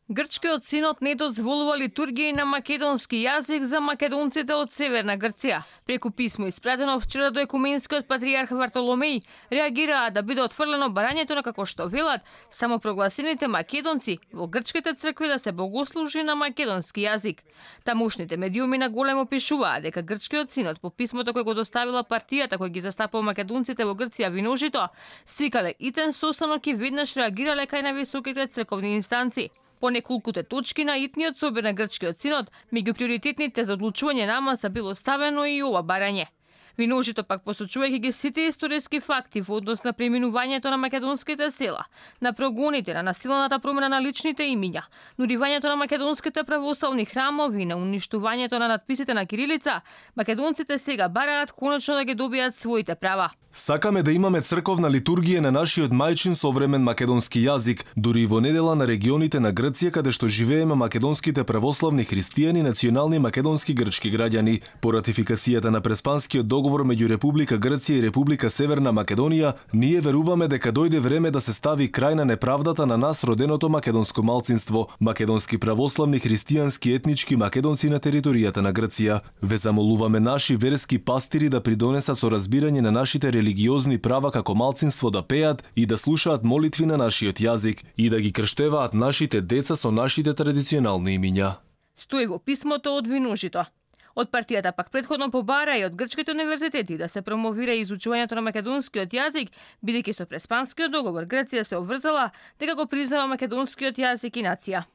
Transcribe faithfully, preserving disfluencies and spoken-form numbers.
Грчкиот синод не дозволува литургија на македонски јазик за македонците од Северна Грција. Преку писмо испратено вчера до екуменскиот патријарх Вартоломеј, реагираа да биде отфрлено барањето на, како што велат, самопрогласените македонци во грчките цркви да се богослужи на македонски јазик. Тамошните медиуми на големо пишуваа дека грчкиот синод по писмото кој го доставила партијата кој ги застапува македонците во Грција Виножито, свикале итен состанок и веднаш реагирале кај највисоките црковни инстанции. По неколкуте точки на итниот собир на грчкиот синод, меѓу приоритетните за одлучување на маса било ставено и ова барање. Виножито пак посочувајќи ги сите историски факти во однос на преминувањето на македонските села, на прогоните, на насилната промена на личните имиња, нуривањето на македонските православни храмови и на уништувањето на надписите на кирилица, македонците сега бараат конечно да ги добијат своите права. Сакаме да имаме црковна литургија на нашиот мајчин современ македонски јазик, дури и во недела на регионите на Грција каде што живееме македонските православни христијани, национални македонски грчки граѓани. По ратификацијата на Преспанскиот договор меѓу Република Грција и Република Северна Македонија, ние веруваме дека дојде време да се стави крај на неправдата на нас роденото македонско малцинство, македонски православни христијански етнички македонци на територијата на Грција. Ве замолуваме наши верски пастири да придонесат со разбирање на нашите религиозни права како малцинство да пеат и да слушаат молитви на нашиот јазик и да ги крштеваат нашите деца со нашите традиционални имиња. Стои во писмото од Виножито. Од партијата пак претходно побара и од грчките универзитети да се промовира изучувањето на македонскиот јазик, бидејќи со Преспанскиот договор Грција се обврзала дека го признава македонскиот јазик и нација.